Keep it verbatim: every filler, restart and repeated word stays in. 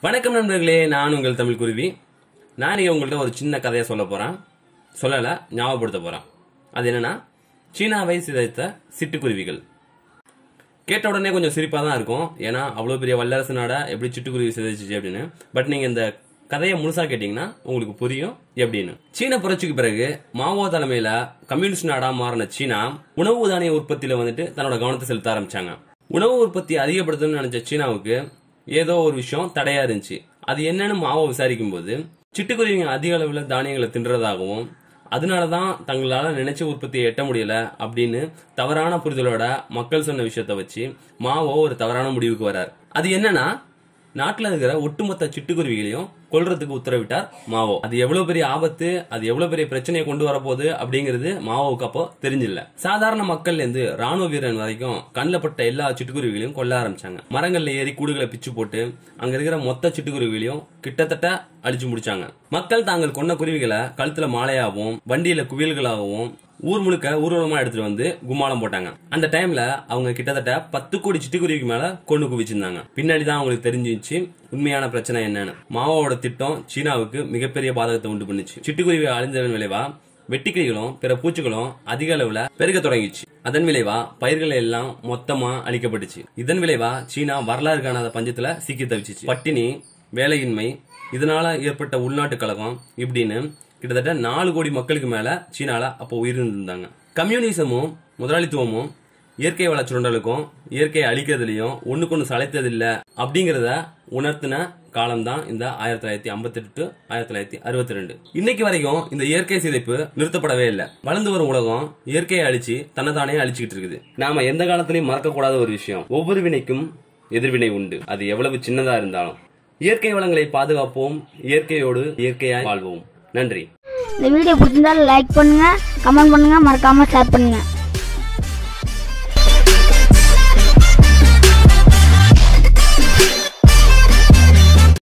வணக்கம் நண்பர்களே, நான் உங்கள் தமிழ் குருவி. நான் உங்கள்கிட்ட ஒரு சின்ன கதையை சொல்ல போறேன். சொல்லல, ஞாபகப்படுத்த போறேன். அது என்னன்னா, சீனாவை சிதைத்த சிட்டுக்குருவிகள். கேட்ட உடனே கொஞ்சம் சிரிப்பா தான் இருக்கும். ஏன்னா அவ்வளவு பெரிய வல்லரசு நாடா எப்படி சிட்டுக்குருவி சிதைச்சிச்சு அப்படின்னு. பட் நீங்க இந்த கதையை முழுசா கேட்டீங்கன்னா உங்களுக்கு புரியும் எப்படின்னு. சீன புரட்சிக்கு பிறகு மாவோ தலைமையில கம்யூனிஸ்ட் நாடா மாறின சீனா உணவு தானிய உற்பத்தியில வந்துட்டு தன்னோட கவனத்தை செலுத்த ஆரம்பிச்சாங்க. உணவு உற்பத்தி அதிகப்படுத்தணும்னு நினைச்ச சீனாவுக்கு ஏதோ ஒரு விஷயம் தடையா இருந்துச்சு. அது என்னன்னு மாவோ விசாரிக்கும் போது சிட்டுக்குருவிங்க அதிக அளவுல தானியங்களை தின்றதாகவும் அதனாலதான் தங்களால நினைச்ச உற்பத்தியை எட்ட முடியல அப்படின்னு தவறான புரிதலோட மக்கள் சொன்ன விஷயத்த வச்சு மாவோ ஒரு தவறான முடிவுக்கு வர்றார். அது என்னன்னா, நாட்டுல இருக்கிற ஒட்டுமொத்த சிட்டுக்குருவிகளையும் கொல்றதுக்கு உத்தரவிட்டார் மாவோ. அது எவ்வளவு பெரிய ஆபத்து, அது எவ்வளவு பெரிய பிரச்சனையை கொண்டு வரப்போகுது அப்படிங்கிறது மாவோவுக்கு அப்போ தெரிஞ்சில்ல. சாதாரண மக்கள்ல இருந்து ராணுவ வீரன் வரைக்கும் கண்ணில் பட்ட எல்லா சிட்டுக்குருவிகளையும் கொல்ல ஆரம்பிச்சாங்க. மரங்கள்ல ஏறி கூடுகளை பிச்சு போட்டு அங்க இருக்கிற மொத்த சிட்டுக்குருவிகளையும் கிட்டத்தட்ட அழிச்சு முடிச்சாங்க. மக்கள் தாங்கள் கொண்ட குருவிகளை கழுத்துல மாலையாகவும் வண்டியில குவியல்களாகவும் ஊர் முழுக்க ஊர்வலமா எடுத்துட்டு வந்து கும்மாளம் போட்டாங்க. அந்த டைம்ல அவங்க கிட்டத்தட்ட பத்து கோடி சிட்டுக்குருவிக்கு மேல கொண்டு குவிச்சிருந்தாங்க. பின்னாடிதான் அவங்களுக்கு தெரிஞ்சிச்சு உண்மையான பிரச்சனை என்னன்னு. மாவோட திட்டம் சீனாவுக்கு மிகப்பெரிய பாதகத்தை உண்டு பண்ணுச்சு. சிட்டுக்குருவி அழிந்ததன் விளைவா வெட்டிக்கிளிகளும் பிற பூச்சிகளும் அதிக அளவுல பெருக தொடங்கிச்சு. அதன் விளைவா பயிர்கள் எல்லாம் மொத்தமா அழிக்கப்பட்டுச்சு. இதன் விளைவா சீனா வரலாறு காணாத பஞ்சத்துல சிக்கி தவிச்சிச்சு. பட்டினி, வேலையின்மை, இதனால ஏற்பட்ட உள்நாட்டு கலகம் இப்படின்னு கிட்டத்தட்ட நாலு கோடி மக்களுக்கு மேல சீனால அப்போ உயிரிழந்திருந்தாங்க. கம்யூனிசமும் முதலாளித்துவமும் இயற்கை வள சுரண்டலுக்கும் இயற்கையை அழிக்கிறதுலயும் ஒண்ணுக்கு ஒண்ணு சளைத்ததில்ல அப்படிங்கறத உணர்த்தின காலம் தான் இந்த ஆயிரத்தி தொள்ளாயிரத்தி ஐம்பத்தி எட்டு டு ஆயிரத்தி தொள்ளாயிரத்தி அறுபத்தி ரெண்டு. இன்னைக்கு வரைக்கும் இந்த இயற்கை சிதைப்பு நிறுத்தப்படவே இல்லை. வளர்ந்து வரும் உலகம் இயற்கையை அழிச்சு தன்னைத்தானே அழிச்சுக்கிட்டு இருக்குது. நாம எந்த காலத்திலயும் மறக்க கூடாத ஒரு விஷயம், ஒவ்வொரு வினைக்கும் எதிர்வினை உண்டு. அது எவ்வளவு சின்னதா இருந்தாலும். இயற்கை வளங்களை பாதுகாப்போம், இயற்கையோடு இயற்கையாய் வாழ்வோம். நன்றி. இந்த வீடியோ பிடிச்சிருந்தா லைக் பண்ணுங்க, கமெண்ட் பண்ணுங்க, மறக்காம ஷேர் பண்ணுங்க.